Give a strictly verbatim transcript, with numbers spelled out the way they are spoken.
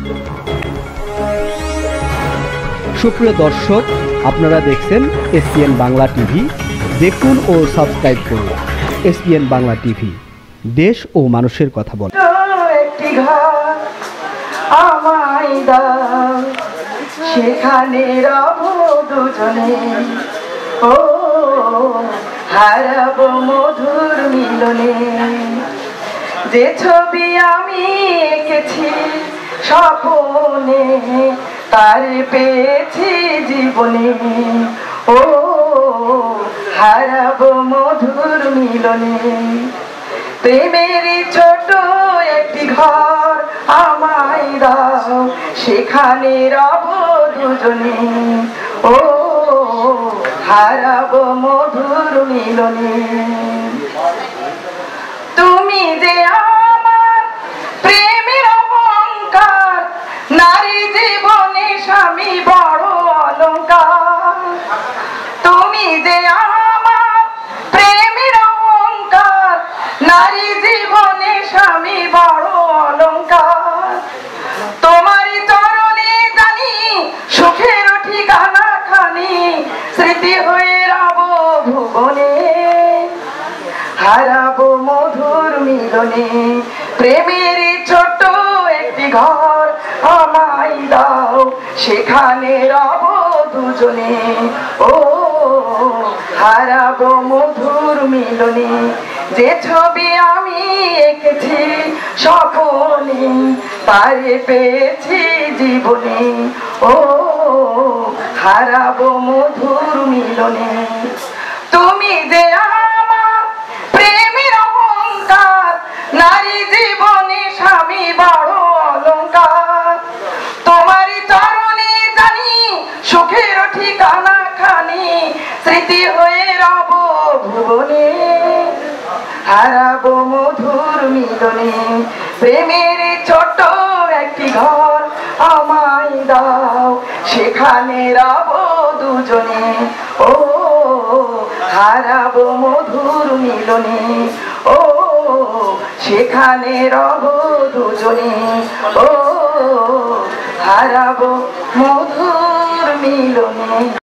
সুপ্রিয় দর্শক, আপনারা দেখছেন এসপিএন বাংলা টিভি। দেখুন ও সাবস্ক্রাইব করুন এসপিএন বাংলা টিভি, দেশ ও মানুষের কথা বলে। একটি ঘর আমায় দাও, সেখানে রব দুজনে, ও হারাবো মধুর মিলনে। যে ছবি আমি এঁকেছি স্বপ্নে, তার পেয়েছি জীবনে, ও হারাবো মধুর মিলনে। প্রেমের ছোট একটি ঘর আমায় দাও, সেখানে রব দুজনে, ও হারাবো মধুর মিলনে। তুমি যে আমার প্রেমের অহংকার, নারী জীবনে স্বামী বড় অলংকার। তুমি যে আমার প্রেমের অহংকার, নারী জীবনে স্বামী বড় অলংকার। তোমারই চরণে জানি সুখের ঠিকানা খানি, স্মৃতি হয়ে রব ভুবনে, হারাবো মধুর মিলনে। প্রেমের ছোট একটি ঘর আমায় দাও, সেখানে রব দুজনে, ও হারাবো মধুর মিলনে। যে ছবি আমি এঁকেছি স্বপ্নে, তারে পেয়েছি জীবনে, ও হারাবো মধুর মিলনে। তুমি যে আমার প্রেমের অহংকার, নারী জীবনে স্বামী বড় অলংকার। তোমারই চরণে জানি সুখের ঠিকানা খানি, স্মৃতি হয়ে রব ভুবনে, হারাবো মধুর মিলনে। প্রেমের ছোট একটি ঘর আমায় দাও, সেখানে রব দুজনে, ও হারাবো মধুর মিলনে, ও সেখানে রব দুজনে, ও হারাবো মধুর মিলনে।